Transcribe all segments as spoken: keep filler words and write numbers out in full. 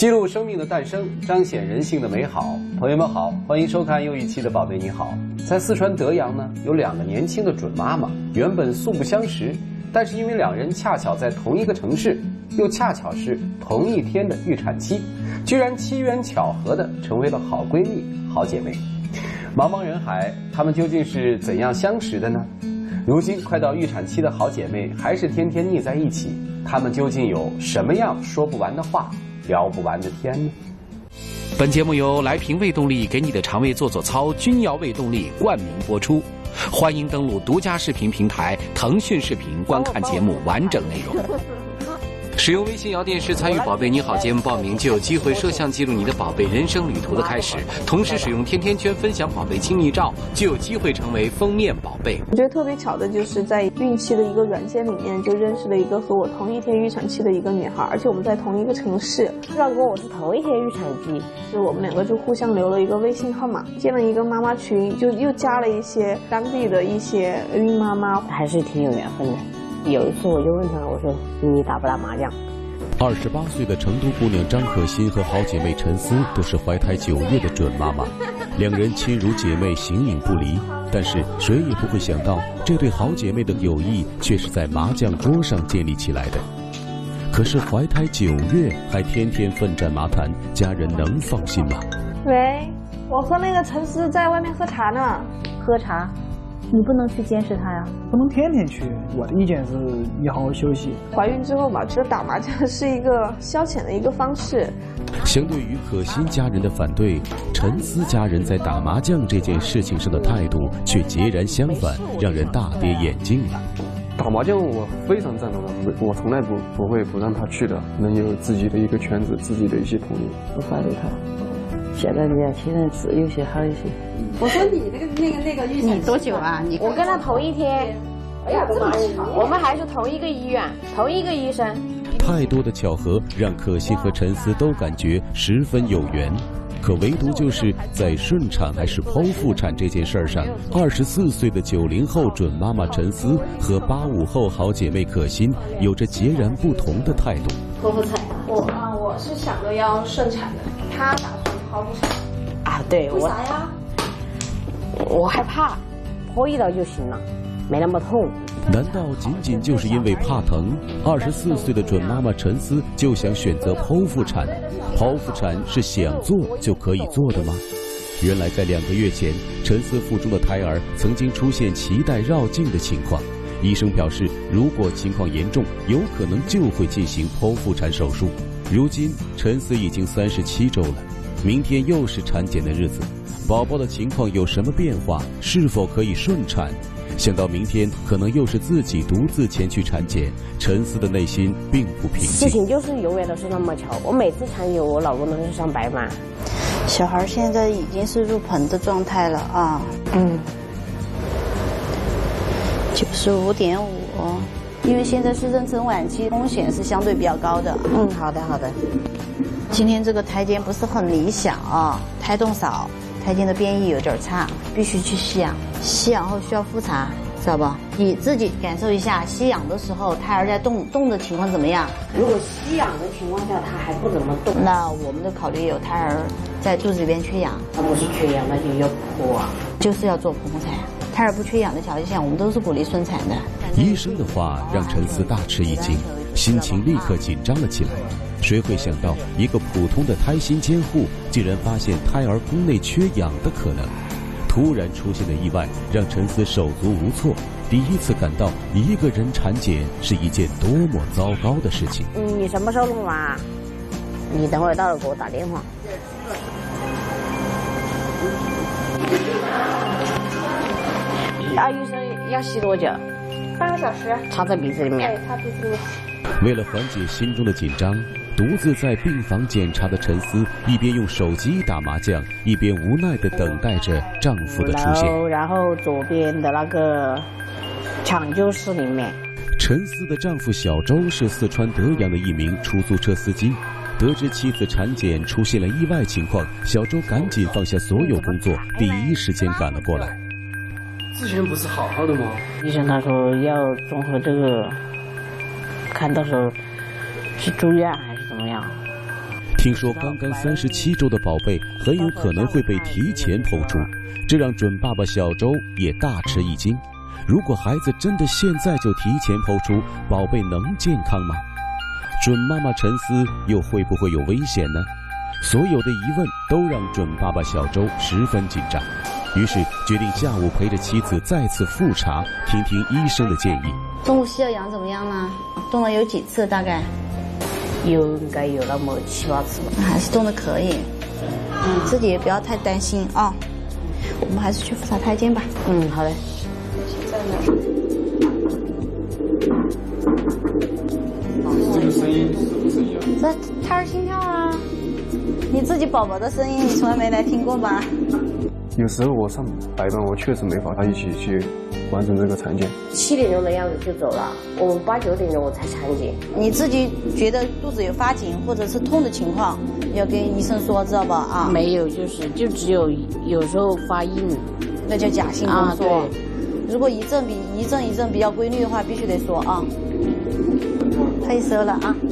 记录生命的诞生，彰显人性的美好。朋友们好，欢迎收看又一期的《宝贝你好》。在四川德阳呢，有两个年轻的准妈妈，原本素不相识，但是因为两人恰巧在同一个城市，又恰巧是同一天的预产期，居然机缘巧合的成为了好闺蜜、好姐妹。茫茫人海，她们究竟是怎样相识的呢？如今快到预产期的好姐妹还是天天腻在一起，她们究竟有什么样说不完的话，聊不完的天呢？ 本节目由来瓶胃动力给你的肠胃做做操君瑶胃动力冠名播出，欢迎登录独家视频平台腾讯视频观看节目完整内容。使用微信摇电视参与宝贝你好节目报名，就有机会摄像记录你的宝贝人生旅途的开始，同时使用天天圈分享宝贝亲密照，就有机会成为封面宝贝。 我觉得特别巧的就是在孕期的一个软件里面就认识了一个和我同一天预产期的一个女孩，而且我们在同一个城市， 知道跟我是同一天预产期， 是我们两个就互相留了一个微信号码，建了一个妈妈群，就又加了一些当地的一些孕妈妈， 还是挺有缘分的。有一次我就问他，我说你打不打麻将？ 二十八岁的成都姑娘张可欣和好姐妹陈思都是怀胎九月的准妈妈，两人亲如姐妹，形影不离。但是谁也不会想到，这对好姐妹的友谊却是在麻将桌上建立起来的。可是怀胎九月还天天奋战麻坛，家人能放心吗？ 喂，我和那个陈思在外面喝茶呢。 喝茶？你不能去监视他呀， 不能天天去。我的意见是你好好休息。 怀孕之后嘛，觉得打麻将是一个消遣的一个方式。 相对于可心家人的反对，陈思家人在打麻将这件事情上的态度却截然相反，让人大跌眼镜了。 打麻将我非常赞同的，我从来不不会不让他去的，能有自己的一个圈子，自己的一些朋友。 不反对他。现在年轻人只有些好一些。 我说你那个那个那个预产期你多久啊？你我跟他同一天。哎呀，这么巧！我们还是同一个医院，同一个医生。 太多的巧合让可心和陈思都感觉十分有缘，可唯独就是在顺产还是剖腹产这件事上，二十四岁的九零后准妈妈陈思和八五后好姐妹可心有着截然不同的态度。 剖腹产， 我啊，我是想着要顺产的，他打算剖腹产。 啊，对， 为啥呀？ 我害怕，剖一刀就行了，没那么痛。 难道仅仅就是因为怕疼，二十四岁的准妈妈陈思就想选择剖腹产？剖腹产是想做就可以做的吗？原来在两个月前，陈思腹中的胎儿曾经出现脐带绕颈的情况，医生表示，如果情况严重，有可能就会进行剖腹产手术。如今陈思已经三十七周了，明天又是产检的日子，宝宝的情况有什么变化？是否可以顺产？想到明天可能又是自己独自前去产检，陈思的内心并不平静。 事情就是永远都是那么巧，我每次产检，我老公都是上白马。 小孩现在已经是入盆的状态了啊， 嗯， 九十五点五，因为现在是妊娠晚期，风险是相对比较高的。 嗯，好的好的。 今天这个胎监不是很理想啊，胎动少。胎监的变异有点差，必须去吸氧。吸氧后需要复查，知道吧？你自己感受一下，吸氧的时候胎儿在动动的情况怎么样？ 如果吸氧的情况下他还不怎么动， 那我们的考虑有胎儿在肚子里边缺氧， 那不是缺氧，那就要剖啊， 就是要做剖腹产。胎儿不缺氧的条件下，我们都是鼓励顺产的。 医生的话让陈思大吃一惊，心情立刻紧张了起来。谁会想到，一个普通的胎心监护竟然发现胎儿宫内缺氧的可能？突然出现的意外让陈思手足无措，第一次感到一个人产检是一件多么糟糕的事情。 嗯，你什么时候弄完？你等会儿到了给我打电话。啊，医生要吸多久？ 半个小时。 插在鼻子里面。 对，插鼻子里面。 为了缓解心中的紧张，独自在病房检查的陈思一边用手机打麻将，一边无奈地等待着丈夫的出现。 然后左边的那个抢救室里面， 陈思的丈夫小周是四川德阳的一名出租车司机，得知妻子产检出现了意外情况，小周赶紧放下所有工作，第一时间赶了过来。 之前不是好好的吗？ 医生他说要综合这个，看到时候是住院还是怎么样。 听说刚刚三十七周的宝贝很有可能会被提前剖出，这让准爸爸小周也大吃一惊。如果孩子真的现在就提前剖出，宝贝能健康吗？准妈妈陈思又会不会有危险呢？所有的疑问都让准爸爸小周十分紧张，于是决定下午陪着妻子再次复查，听听医生的建议。 中午吸了氧怎么样呢？动了有几次大概？ 有应该有那么七八次吧。 还是动的可以，嗯，自己也不要太担心啊、哦。我们还是去复查胎监吧。 嗯，好嘞。 这个声音是不是一样？ 这胎儿心跳啊！你自己宝宝的声音，你从来没来听过吗？ 有时候我上白班，我确实没法他一起去完成这个产检。 七点钟的样子就走了，我们八九点钟我才产检。 你自己觉得肚子有发紧或者是痛的情况，要跟医生说，知道吧？啊， 没有，就是就只有有时候发硬， 那叫假性宫缩。 啊、 如果一阵比一阵一阵比较规律的话，必须得说啊。可以收了啊。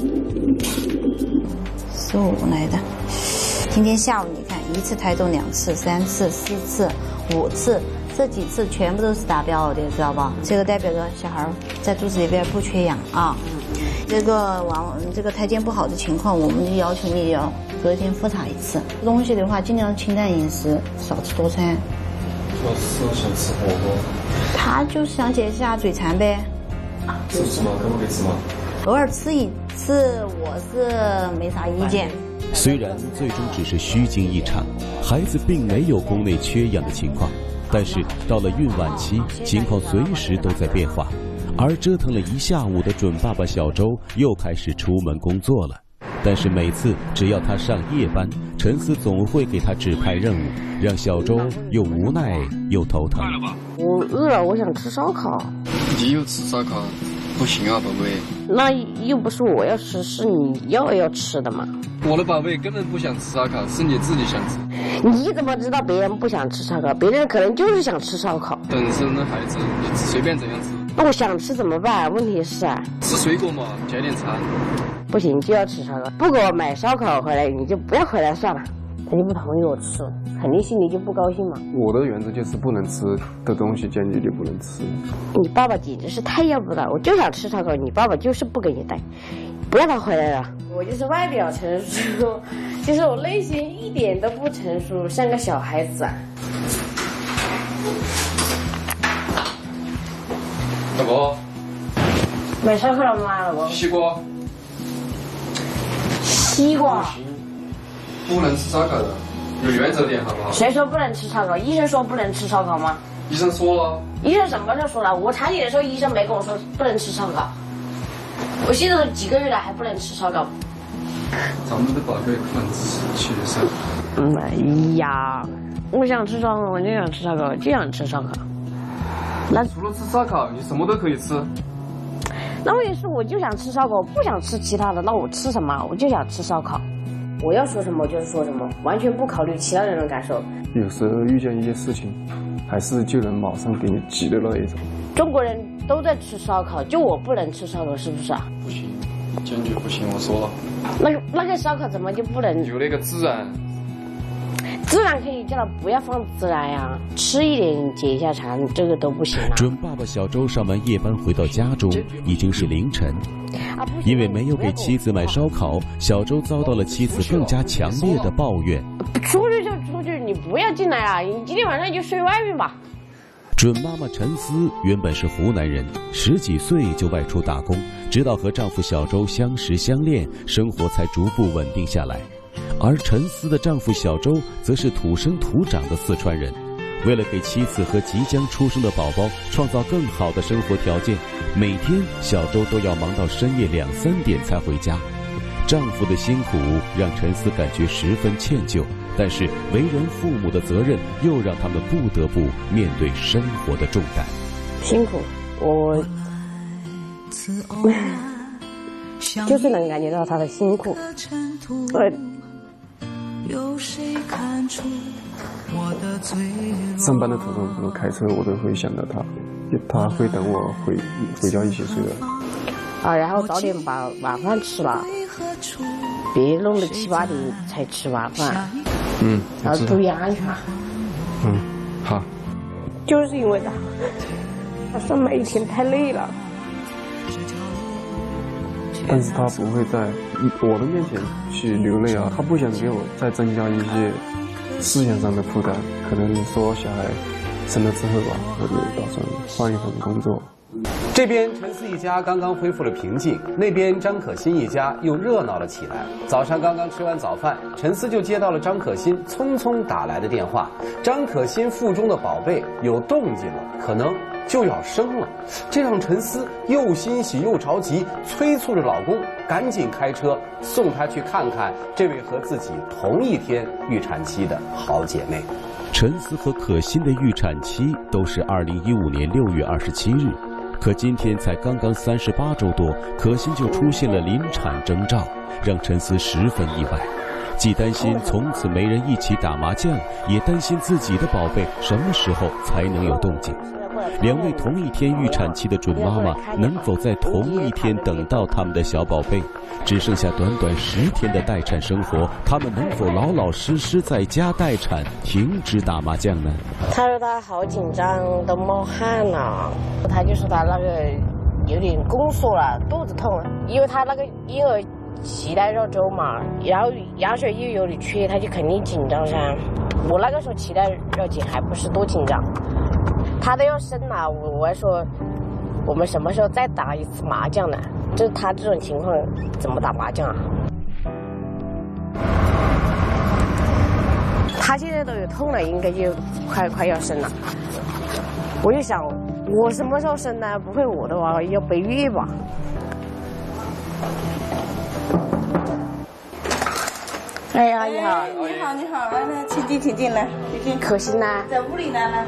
十五来的。今天下午你看，一次胎动两次、三次、四次、五次，这几次全部都是达标的，知道吧？这个代表着小孩在肚子里边不缺氧啊。这个往这个胎监不好的情况，我们就要求你要隔天复查一次。吃东西的话，尽量清淡饮食，少吃多餐。 我是想吃火锅。 他就是想解一下嘴馋呗。 吃吃吗？可不可以吃吗？ 偶尔吃一次，我是没啥意见。 虽然最终只是虚惊一场，孩子并没有宫内缺氧的情况，但是到了孕晚期，情况随时都在变化。而折腾了一下午的准爸爸小周又开始出门工作了。但是每次只要他上夜班，陈思总会给他指派任务，让小周又无奈又头疼。 我饿了，我想吃烧烤。 你又吃烧烤？不行啊，宝贝。 那又不是我要吃，是你要要吃的嘛。 我的宝贝根本不想吃烧烤，是你自己想吃。 你怎么知道别人不想吃烧烤？别人可能就是想吃烧烤。 本身的孩子，你随便怎样吃。 那我想吃怎么办？问题是啊， 吃水果嘛，加点餐。 不行，就要吃烧烤。不给我买烧烤回来，你就不要回来算了。他就不同意我吃，肯定心里就不高兴嘛。 我的原则就是不能吃的东西坚决就不能吃。 你爸爸简直是太要不得，我就想吃烧烤，你爸爸就是不给你带，不让他回来了。我就是外表成熟，其实我内心一点都不成熟，像个小孩子啊。 老婆， 买烧烤了吗？老婆， 西瓜。 西瓜。 不能吃烧烤的，有原则点好不好？ 谁说不能吃烧烤？医生说不能吃烧烤吗？ 医生说了。 医生什么时候说了？我产检的时候，医生没跟我说不能吃烧烤。我现在都几个月了，还不能吃烧烤。 咱们的宝贝不能吃去的烧烤。 嗯，哎呀，我想吃烧烤，我就想吃烧烤，就想吃烧烤。 那除了吃烧烤，你什么都可以吃。 那问题是，我就想吃烧烤，我不想吃其他的。那我吃什么？我就想吃烧烤。我要说什么就是说什么，完全不考虑其他人的感受。 有时候遇见一些事情，还是就能马上给你急的那一种。 中国人都在吃烧烤，就我不能吃烧烤，是不是啊？ 不行，坚决不行，我说了。 那个那个烧烤怎么就不能？ 有那个孜然。 孜然可以叫他不要放孜然呀，吃一点解一下馋，这个都不行啊。 准爸爸小周上完夜班回到家中，已经是凌晨。因为没有给妻子买烧烤，小周遭到了妻子更加强烈的抱怨。 出去就出去，你不要进来啊！你今天晚上就睡外面吧。 准妈妈陈思原本是湖南人，十几岁就外出打工，直到和丈夫小周相识相恋，生活才逐步稳定下来。而陈思的丈夫小周则是土生土长的四川人，为了给妻子和即将出生的宝宝创造更好的生活条件，每天小周都要忙到深夜两三点才回家。丈夫的辛苦让陈思感觉十分歉疚，但是为人父母的责任又让他们不得不面对生活的重担。 辛苦，我就是能感觉到他的辛苦。我上班的途中，我开车我都会想到他，他会等我回回家一起睡的。 啊，然后早点把晚饭吃了， 别弄得七八点才吃晚饭， 嗯， 然后注意安全。 嗯，好。 就是因为他，他说每天太累了。 但是他不会在我的面前去流泪啊，他不想给我再增加一些思想上的负担。可能说小孩生了之后吧，我就打算换一份工作。 这边陈思一家刚刚恢复了平静，那边张可欣一家又热闹了起来。早上刚刚吃完早饭，陈思就接到了张可欣匆匆打来的电话。张可欣腹中的宝贝有动静了，可能就要生了，这让陈思又欣喜又着急，催促着老公赶紧开车送她去看看这位和自己同一天预产期的好姐妹。 陈思和可欣的预产期都是二零一五年六月二十七日，可今天才刚刚三十八周多，可欣就出现了临产征兆，让陈思十分意外。既担心从此没人一起打麻将，也担心自己的宝贝什么时候才能有动静。两位同一天预产期的准妈妈能否在同一天等到他们的小宝贝？只剩下短短十天的待产生活，他们能否老老实实在家待产，停止打麻将呢？ 他说他好紧张，都冒汗了。他就说他那个有点宫缩了，肚子痛了，因为他那个婴儿脐带绕周嘛，然后羊水又有点缺，他就肯定紧张噻。我那个时候脐带绕颈还不是多紧张，他都要生了，我我还说我们什么时候再打一次麻将呢？就是他这种情况怎么打麻将啊？他现在都有痛了，应该就快快要生了。我就想，我什么时候生呢？不会我的话要备孕吧？ 哎呀，你好，你好，你好，来来，请进，请进来，请进。 可心呢？ 在屋里呢，来。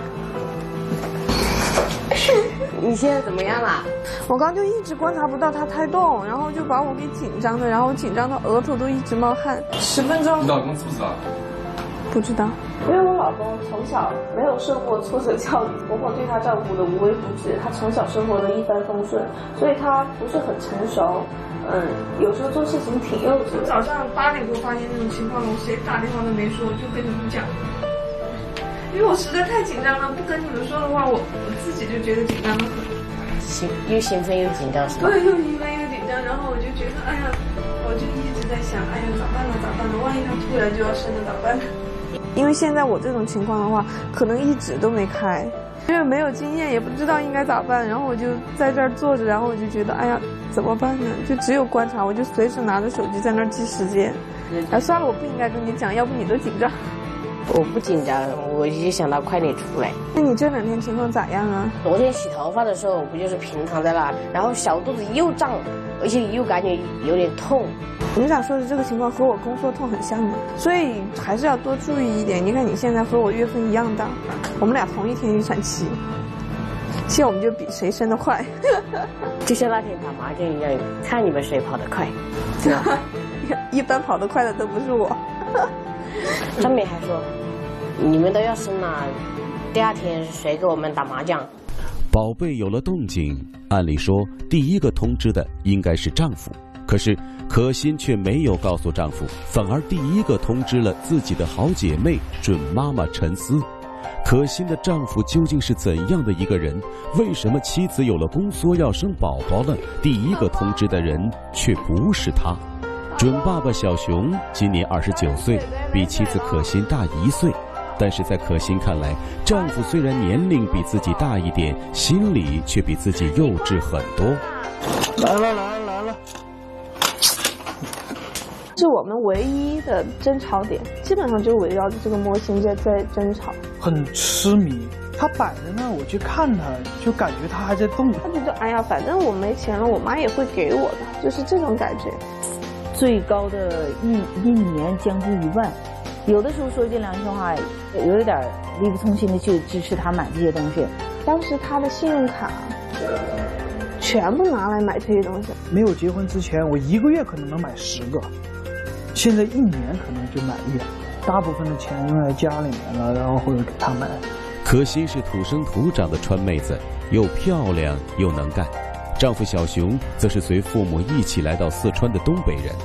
你现在怎么样了？ 我刚就一直观察不到他胎动，然后就把我给紧张的，然后紧张到额头都一直冒汗。十分钟。 你老公知不知道？ 不知道，因为我老公从小没有受过挫折教育，婆婆对他照顾的无微不至，他从小生活的一帆风顺，所以他不是很成熟。嗯，有时候做事情挺幼稚。早上八点多发现这种情况，我谁打电话都没说，就跟你们讲。因为我实在太紧张了，不跟你们说的话，我我自己就觉得紧张的很。 兴又兴奋又紧张是吧？ 对，又兴奋又紧张，然后我就觉得，哎呀，我就一直在想，哎呀，咋办呢？咋办呢？万一他突然就要生了咋办呢？因为现在我这种情况的话，可能一指都没开，因为没有经验，也不知道应该咋办，然后我就在这儿坐着，然后我就觉得，哎呀，怎么办呢？就只有观察，我就随时拿着手机在那儿记时间。哎，算了，我不应该跟你讲，要不你都紧张。 我不紧张，我就想到快点出来。 那你这两天情况咋样啊？ 昨天洗头发的时候，我不就是平躺在那，然后小肚子又胀，而且又感觉有点痛。你想说的这个情况和我宫缩痛很像的，所以还是要多注意一点。你看你现在和我月份一样大，我们俩同一天预产期，现在我们就比谁生得快，就像那天打麻将一样，看你们谁跑得快，是吧？ 一般跑得快的都不是我。 张美还说，你们都要生了，第二天谁给我们打麻将？ 宝贝有了动静，按理说第一个通知的应该是丈夫，可是可心却没有告诉丈夫，反而第一个通知了自己的好姐妹准妈妈陈思。可心的丈夫究竟是怎样的一个人？为什么妻子有了宫缩要生宝宝了，第一个通知的人却不是他？准爸爸小熊今年二十九岁，比妻子可心大一岁，但是在可心看来，丈夫虽然年龄比自己大一点，心里却比自己幼稚很多。 来了来了来了， 是我们唯一的争吵点，基本上就围绕着这个模型在在争吵。 很痴迷，他摆着呢，我去看他，就感觉他还在动。 他觉得哎呀，反正我没钱了，我妈也会给我的，就是这种感觉。 最高的一一年将近一万，有的时候说句良心话，有一点力不从心的去支持他买这些东西。 当时他的信用卡全部拿来买这些东西。 没有结婚之前，我一个月可能能买十个，现在一年可能就买一两个。大部分的钱用在家里面了，然后或者给他买。 可心是土生土长的川妹子，又漂亮又能干。丈夫小熊则是随父母一起来到四川的东北人。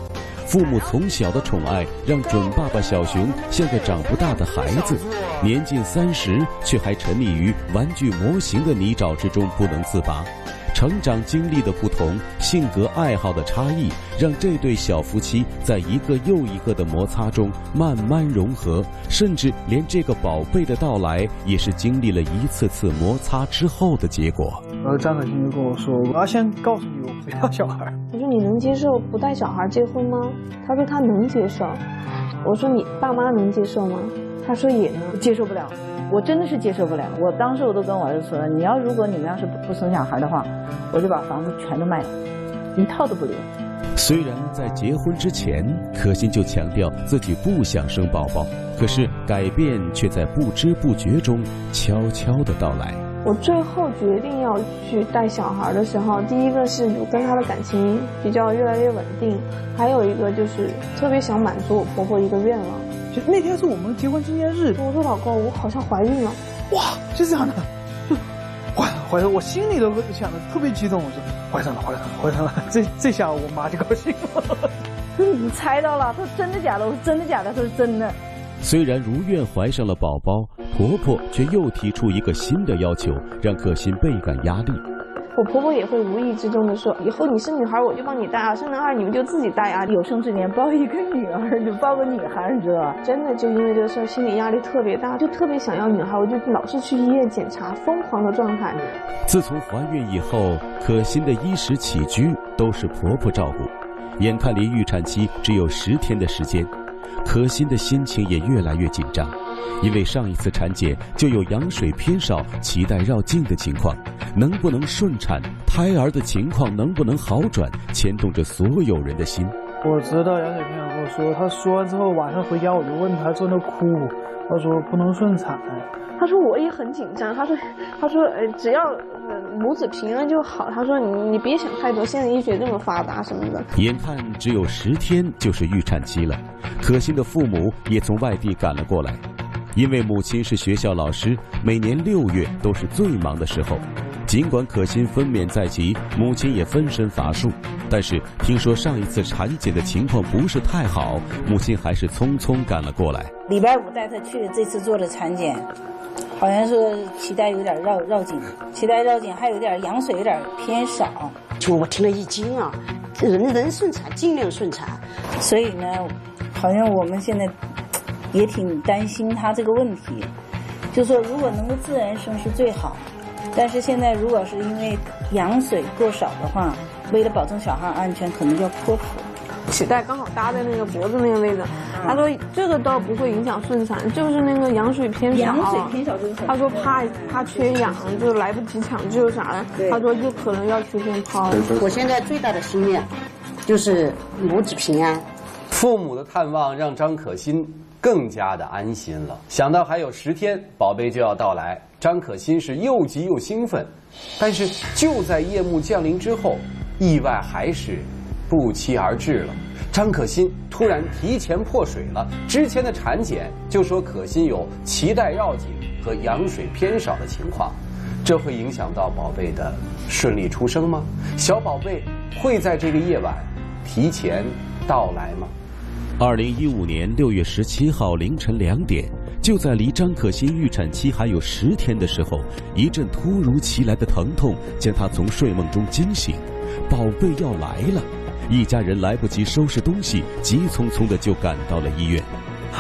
父母从小的宠爱让准爸爸小熊像个长不大的孩子，年近三十却还沉溺于玩具模型的泥沼之中不能自拔。成长经历的不同，性格爱好的差异，让这对小夫妻在一个又一个的摩擦中慢慢融合，甚至连这个宝贝的到来也是经历了一次次摩擦之后的结果。 然后张可欣就跟我说：“我要先告诉你，我不要小孩。” 我说：“你能接受不带小孩结婚吗？”他说：“他能接受。”我说：“你爸妈能接受吗？”他说：“也能。” 接受不了，我真的是接受不了。我当时我都跟我儿子说了，你要如果你们要是不生小孩的话，我就把房子全都卖了，一套都不留。 虽然在结婚之前，可心就强调自己不想生宝宝，可是改变却在不知不觉中悄悄地到来。 我最后决定要去带小孩的时候，第一个是我跟他的感情比较越来越稳定，还有一个就是特别想满足我婆婆一个愿望。 就那天是我们结婚纪念日， 我说老公，我好像怀孕了。 哇，就这样的，怀了怀了，我心里都想的特别激动，我说怀上了怀上了怀上了，这这下我妈就高兴了。 你猜到了，他说真的假的？我说真的假的？他说真的。 虽然如愿怀上了宝宝，婆婆却又提出一个新的要求，让可心倍感压力。 我婆婆也会无意之中的说，以后你生女孩我就帮你带啊，生男孩你们就自己带啊。 有生之年抱一个女儿就抱个女孩，你知道吧？ 真的就因为这个事儿，心理压力特别大，就特别想要女孩，我就老是去医院检查，疯狂的状态。 自从怀孕以后，可心的衣食起居都是婆婆照顾，眼看离预产期只有十天的时间，可心的心情也越来越紧张，因为上一次产检就有羊水偏少、脐带绕颈的情况，能不能顺产，胎儿的情况能不能好转，牵动着所有人的心。 我知道羊水偏少跟我说，他说完之后晚上回家我就问他，坐那哭，他说不能顺产。 他说我也很紧张，他说他说呃只要呃母子平安就好，他说你你别想太多，现在医学这么发达什么的。 眼看只有十天就是预产期了，可心的父母也从外地赶了过来，因为母亲是学校老师，每年六月都是最忙的时候。尽管可心分娩在即，母亲也分身乏术，但是听说上一次产检的情况不是太好，母亲还是匆匆赶了过来。 礼拜五带她去这次做的产检，好像是脐带有点绕绕颈，脐带绕颈还有点羊水有点偏少。 就我听了一惊啊，人人顺产尽量顺产， 所以呢，好像我们现在也挺担心她这个问题，就说如果能够自然生是最好。但是现在如果是因为羊水过少的话，为了保证小孩安全，可能就要剖腹。 脐带刚好搭在那个脖子那个位置，他说这个倒不会影响顺产，就是那个羊水偏少。 羊水偏少就是他说怕怕缺氧，就来不及抢救啥的。他说就可能要出现剖。 我现在最大的心愿就是母子平安。 父母的探望让张可心更加的安心了。想到还有十天，宝贝就要到来，张可心是又急又兴奋。但是就在夜幕降临之后，意外还是不期而至了。张可心突然提前破水了，之前的产检就说可心有脐带绕颈和羊水偏少的情况，这会影响到宝贝的顺利出生吗？小宝贝会在这个夜晚提前到来吗？ 二零一五年六月十七号凌晨两点，就在离张可心预产期还有十天的时候，一阵突如其来的疼痛将她从睡梦中惊醒。宝贝要来了，一家人来不及收拾东西，急匆匆的就赶到了医院。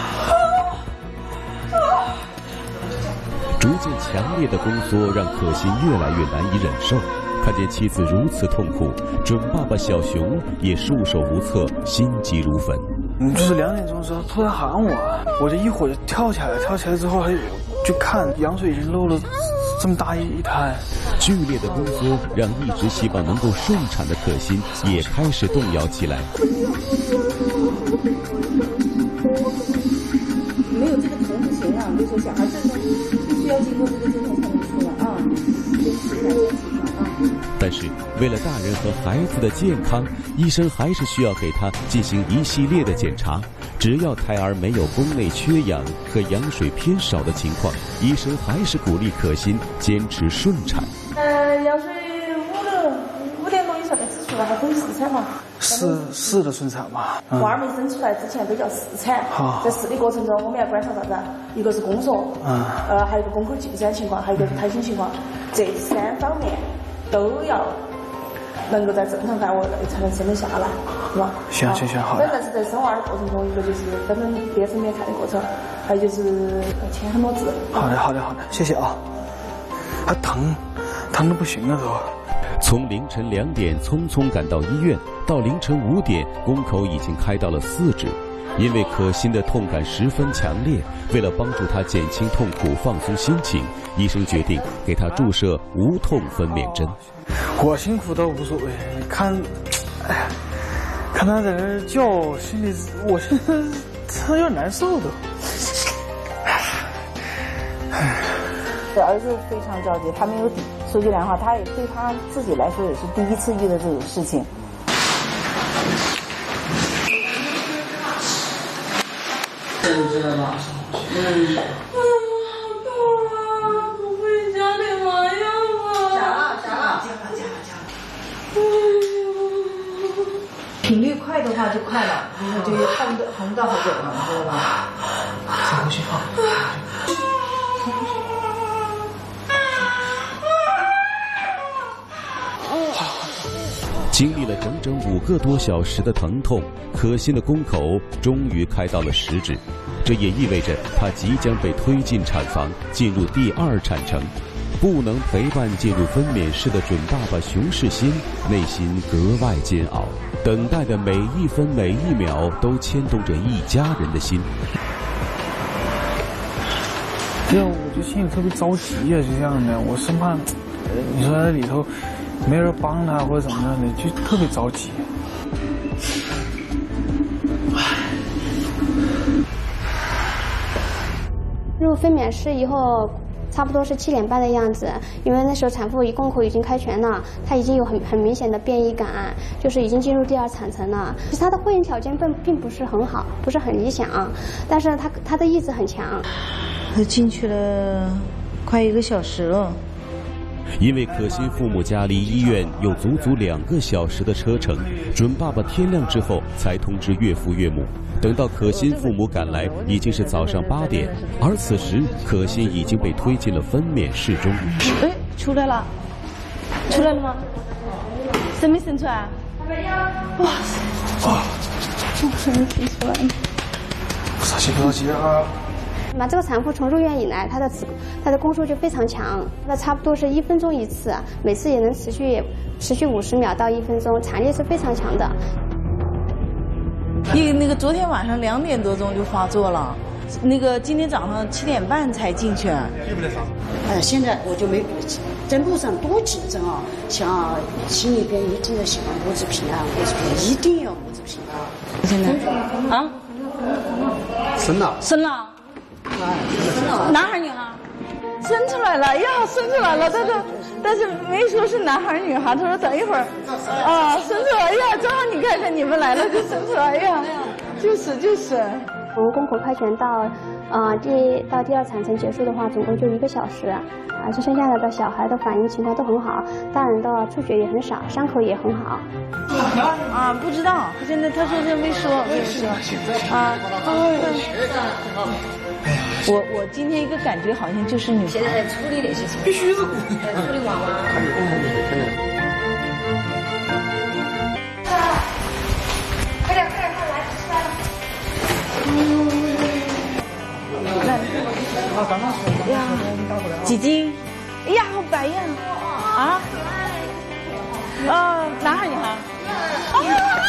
逐渐强烈的宫缩让可心越来越难以忍受，看见妻子如此痛苦，准爸爸小熊也束手无策，心急如焚。 嗯，就是两点钟的时候突然喊我，我就一会儿就跳起来，跳起来之后还就看羊水已经漏了这么大一滩。 剧烈的宫缩让一直希望能够顺产的可心也开始动摇起来。 没有这个疼不行啊，就是小孩真的必须要经过这个阵痛才能出来啊，坚持一下，坚持一下啊。 但是为了大人和孩子的健康，医生还是需要给他进行一系列的检查。只要胎儿没有宫内缺氧和羊水偏少的情况，医生还是鼓励可心坚持顺产。 呃，羊水五六五点钟以上再吃出来，还可以试产嘛。 试试的顺产嘛。 嗯、娃儿没生出来之前都叫试产。 好， 在试的过程中，我们要观察啥子？一个是宫缩，嗯，呃，还有一个宫口进展情况，还有一个是胎心情况，这三方面都要能够在正常范围内才能生得下来，是吧？ 行行行，好。 反正是在生娃儿的过程中，一个就是分分别生别看的过程，还有就是签很多字。 好的，好的，好的，谢谢啊。还疼，疼的不行了都。 从凌晨两点匆匆赶到医院，到凌晨五点，宫口已经开到了四指。因为可心的痛感十分强烈，为了帮助她减轻痛苦、放松心情，医生决定给她注射无痛分娩针。 我辛苦倒无所谓，看，哎呀，看她在那叫，心里我现在有点难受的。 这儿子非常着急，他没有底。说句良话，他也对他自己来说也是第一次遇到这种事情。 知道吗？嗯。 好痛啊！不会加点麻药吗？ 加了，加了，加了，加了，加了。频率快的话就快了，然后就横的横到好久了，知道吧？再回去放。 经历了整整五个多小时的疼痛，可心的宫口终于开到了十指，这也意味着她即将被推进产房，进入第二产程。不能陪伴进入分娩室的准爸爸熊世新，内心格外煎熬，等待的每一分每一秒都牵动着一家人的心。 对啊，我就心里特别着急啊，就这样的，我生怕，呃，你说在里头没人帮他或者怎么样的，就特别着急。 入分娩室以后，差不多是七点半的样子，因为那时候产妇一宫口已经开全了，她已经有很很明显的变异感，就是已经进入第二产程了。其实她的会阴条件并并不是很好，不是很理想，但是她她的意志很强。 她进去了快一个小时了。 因为可心父母家离医院有足足两个小时的车程，准爸爸天亮之后才通知岳父岳母。等到可心父母赶来，已经是早上八点，而此时可心已经被推进了分娩室中。 哎，出来了，出来了吗？生没生出来？哇塞！ 啊， 生没生出来？ 着急不着急啊？ 那这个产妇从入院以来，她的子她的宫缩就非常强，那差不多是一分钟一次，每次也能持续持续五十秒到一分钟，产力是非常强的。 因为那个昨天晚上两点多钟就发作了，那个今天早上七点半才进去。 呃，现在我就没在路上多紧张啊，想心里边一定要想母子平安，母子平安，一定要母子平安。 现在啊， 生了， 生了。男孩女孩？生出来了呀，生出来了，但是但是没说是男孩女孩，他说等一会儿啊，生出来呀，正好你看看你们来了就生出来呀，就是就是。 从宫口开全到呃第到第二产程结束的话，总共就一个小时，啊，这剩下来的小孩的反应情况都很好，大人的出血也很少，伤口也很好。 啊，不知道，现在他说这没说，没说啊。我我今天一个感觉好像就是女孩。 现在在处理那些事， 必须是在处理娃娃。 快点快点快来吃饭了。 哎呀，几斤？哎呀，好白呀！啊？啊，男孩女孩？啊！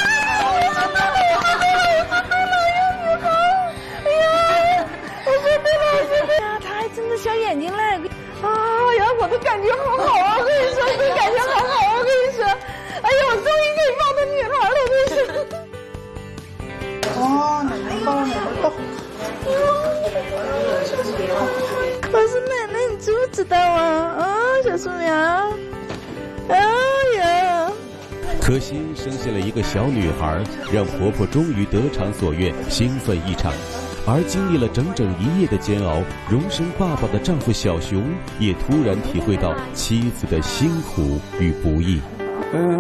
真的小眼睛嘞！啊呀，我的感觉好好啊！我跟你说，这感觉好好啊！我跟你说，哎呀，我终于可以抱到女孩了！我跟你说。 哦，奶奶抱，奶奶抱。 我说奶奶，你知不知道啊？啊，小树苗。哎呀！ 可心生下了一个小女孩，让婆婆终于得偿所愿，兴奋异常。而经历了整整一夜的煎熬，荣升爸爸的丈夫小熊也突然体会到妻子的辛苦与不易。 嗯，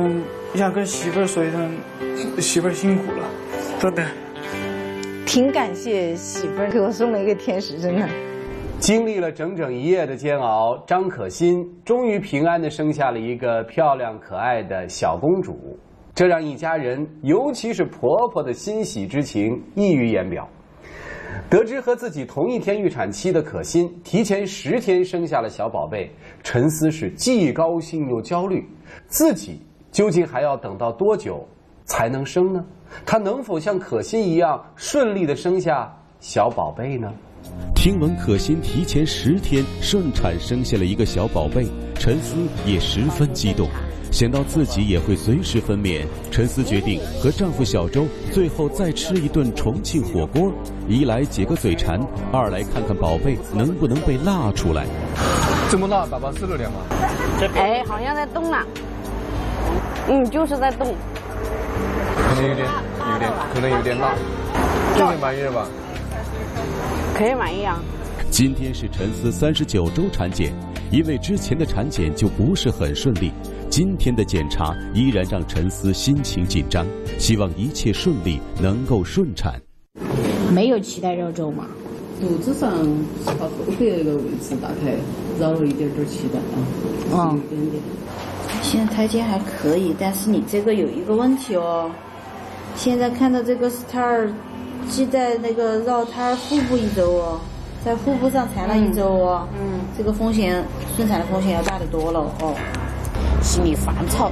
想跟媳妇儿说一声，媳妇儿辛苦了，真的。 挺感谢媳妇儿给我送了一个天使，真的。 经历了整整一夜的煎熬，张可心终于平安地生下了一个漂亮可爱的小公主，这让一家人，尤其是婆婆的欣喜之情溢于言表。得知和自己同一天预产期的可心提前十天生下了小宝贝，陈思是既高兴又焦虑，自己究竟还要等到多久才能生呢？她能否像可心一样顺利地生下小宝贝呢？ 听闻可心提前十天顺产生下了一个小宝贝，陈思也十分激动。想到自己也会随时分娩，陈思决定和丈夫小周最后再吃一顿重庆火锅，一来解个嘴馋，二来看看宝贝能不能被拉出来。 这么辣，爸爸吃了点吗？ 哎，好像在动了。嗯，就是在动。 可能有点，有点，可能有点辣。这个满意了吧？ 可以满意啊。 今天是陈思三十九周产检，因为之前的产检就不是很顺利，今天的检查依然让陈思心情紧张，希望一切顺利，能够顺产。 没有脐带绕周吗？ 肚子上靠后背那个位置大概绕了一点点脐带啊，嗯，一点点。 现在胎监还可以，但是你这个有一个问题哦。现在看到这个 star 系在那个绕胎腹部一周哦，在腹部上缠了一周哦，嗯，这个风险顺产的风险要大得多了哦。 心里烦躁。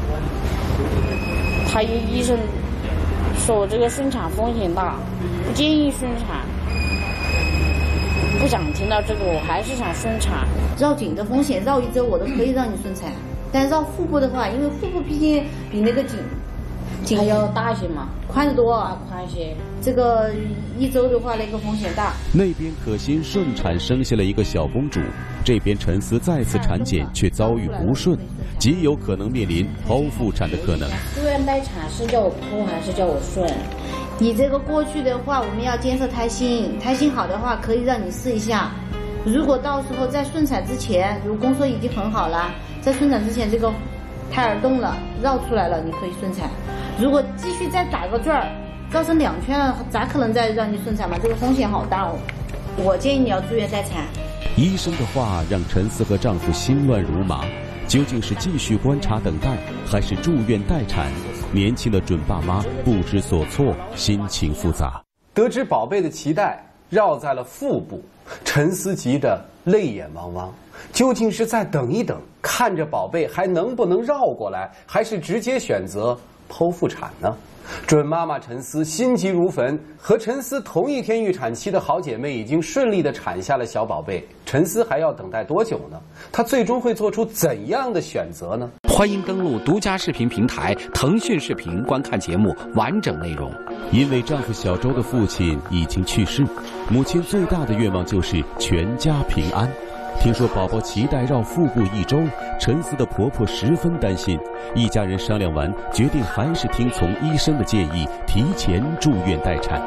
他医生说我这个顺产风险大，不建议顺产。不想听到这个，我还是想顺产。 绕颈的风险绕一周我都可以让你顺产，但绕腹部的话，因为腹部毕竟比那个颈颈还要大一些嘛， 宽得多啊，宽一些。 这个一周的话，那个风险大。 那边可心顺产生下了一个小公主，这边陈思再次产检却遭遇不顺，极有可能面临剖腹产的可能。 自愿待产是叫我剖还是叫我顺？ 你这个过去的话，我们要监测胎心，胎心好的话可以让你试一下。如果到时候在顺产之前，如果宫缩已经很好了，在顺产之前这个胎儿动了，绕出来了，你可以顺产。如果继续再打个转儿，绕成两圈了，咋可能再让你顺产嘛？这个风险好大哦。我建议你要住院待产。 医生的话让陈思和丈夫心乱如麻，究竟是继续观察等待，还是住院待产？年轻的准爸妈不知所措，心情复杂。 得知宝贝的脐带绕在了腹部，陈思急得泪眼汪汪。究竟是再等一等，看着宝贝还能不能绕过来，还是直接选择剖腹产呢？准妈妈陈思心急如焚，和陈思同一天预产期的好姐妹已经顺利地产下了小宝贝，陈思还要等待多久呢？她最终会做出怎样的选择呢？ 欢迎登录独家视频平台腾讯视频观看节目完整内容。 因为丈夫小周的父亲已经去世，母亲最大的愿望就是全家平安。听说宝宝脐带绕腹部一周，陈思的婆婆十分担心，一家人商量完，决定还是听从医生的建议，提前住院待产。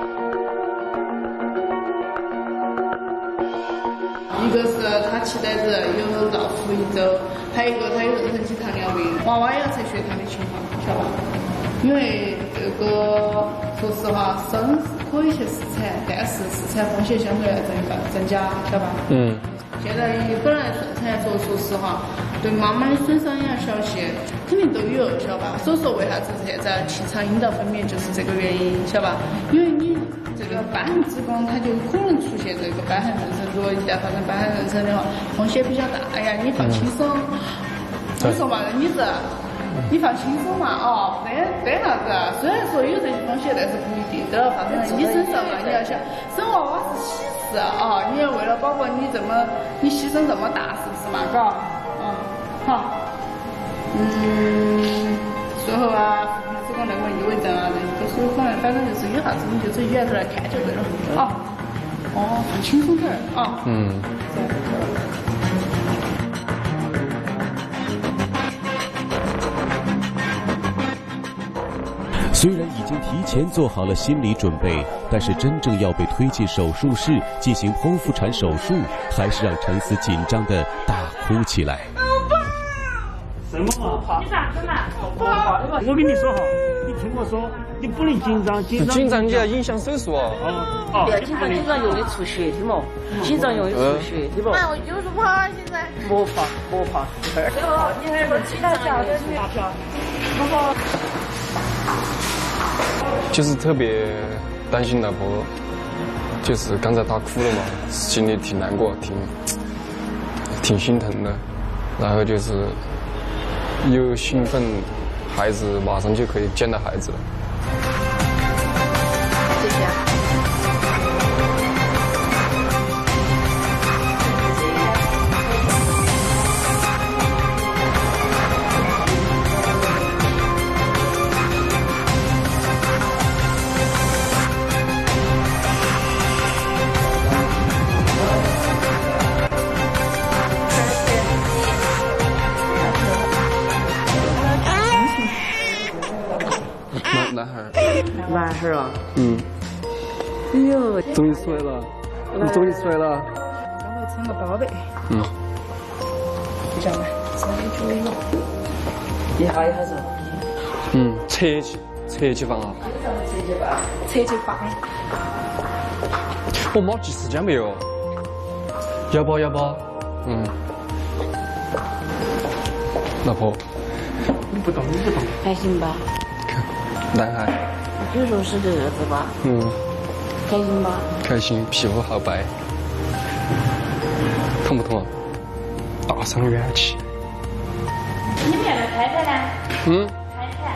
一个是他脐带子有绕腹一周，还有一个他有妊娠期糖尿病，娃娃也要测血糖的情况，晓得吧？因为这个说实话，生是可以去试产，但是试产风险相对来增加增加，晓得吧？嗯。现在本来顺产说说实话，对妈妈的损伤也要小些，肯定都有，晓得吧？所以说为啥子现在提倡阴道分娩就是这个原因，晓得吧？因为你这个瘢痕子宫它就可能出现这个瘢痕妊娠，如果一旦发生瘢痕妊娠的话，风险比较大。哎呀，你放轻松，我说嘛，你这你放轻松嘛，哦，没没啥子。虽然说有这些风险，但是不一定都要发生在你身上嘛。你要想生娃娃是喜事啊，你要为了宝宝你这么你牺牲这么大，是不是嘛？嘎，嗯，好，嗯，随后啊，子宫内膜异位症啊，这些都是有可能，反正就是有啥子你就走医院头来看就对了。啊，哦，放轻松点儿啊。嗯。 虽然已经提前做好了心理准备，但是真正要被推进手术室进行剖腹产手术，还是让陈思紧张的大哭起来。 什么嘛？ 你咋子嘛？ 我跟你说哈，你听我说，你不能紧张，紧张紧张你要影响手术哦。 哦不要紧张，紧张容易出血的嘛，紧张容易出血的嘛。 妈，我就是怕现在。 莫怕，莫怕，这儿。 你还是其他家的女票，不好。 就是特别担心老婆，就是刚才她哭了嘛，心里挺难过，挺挺心疼的，然后就是又兴奋，孩子马上就可以见到孩子了。 谢谢。 男孩， 男孩啊， 嗯， 哎呦， 终于出来了，你终于出来了， 然后穿个宝贝， 嗯， 你知道吗？稍微注意， 一下一下子， 嗯，车去车去放啊， 车去放，车去放。 我妈记时间没有？要不要不？嗯，老婆， 你不懂，你不懂， 开心吧？ 男孩， 就说是个儿子吧？ 嗯， 开心吧？ 开心，皮肤好白，痛不痛？大伤元气。 你们那个太太呢？ 嗯， 太太。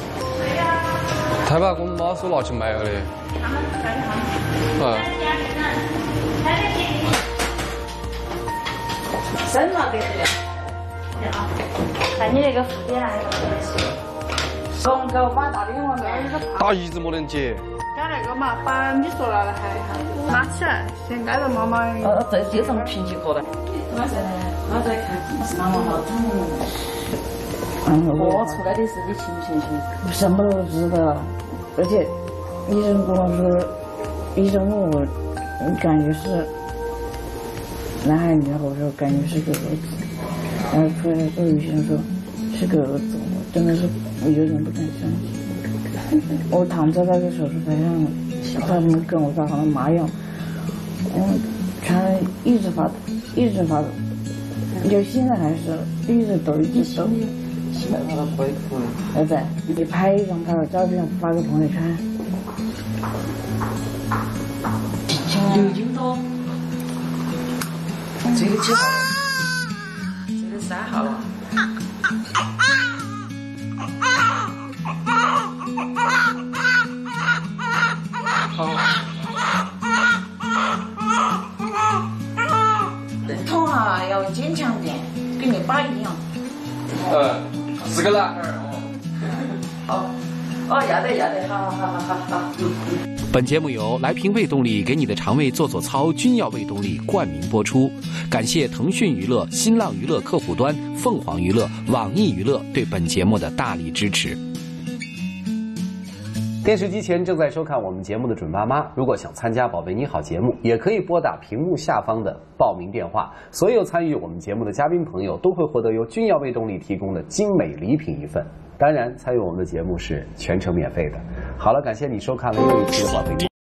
太把我妈说拿去卖了的。 他们干啥？ 啊。 太太给你。 生了给这个。 啊，看你那个蝴蝶还是刚给我爸打电话来， 打一直没能接。 刚那个嘛，把你说了的还拿起来，先挨着妈妈。 呃，在街上平起过来。我在我在看妈妈好疼。嗯，我出来的时候你清不清醒？什么都知道，而且医生跟我说，医生问我，感觉是男孩女孩，我说感觉是个儿子，然后出来跟医生说是个儿子，我真的是有点不敢相信。我躺在那个手术台上，他们跟我打好了麻药，嗯，全一直发抖，一直发抖，就现在还是一直抖，一直抖。儿子，你拍一张他的照片发个朋友圈。刘金涛，这个几号？这个三号了。好。痛啊，要坚强点，跟你爸一样。 呃，是个男孩哦。好，哦，要得要得，好好好好好。 本节目由来瓶胃动力给你的肠胃做做操君药胃动力冠名播出，感谢腾讯娱乐、新浪娱乐客户端、凤凰娱乐、网易娱乐对本节目的大力支持。 电视机前正在收看我们节目的准爸妈，如果想参加《宝贝你好》节目，也可以拨打屏幕下方的报名电话。所有参与我们节目的嘉宾朋友都会获得由君药胃动力提供的精美礼品一份。当然，参与我们的节目是全程免费的。好了，感谢你收看了又一期的《宝贝你好》。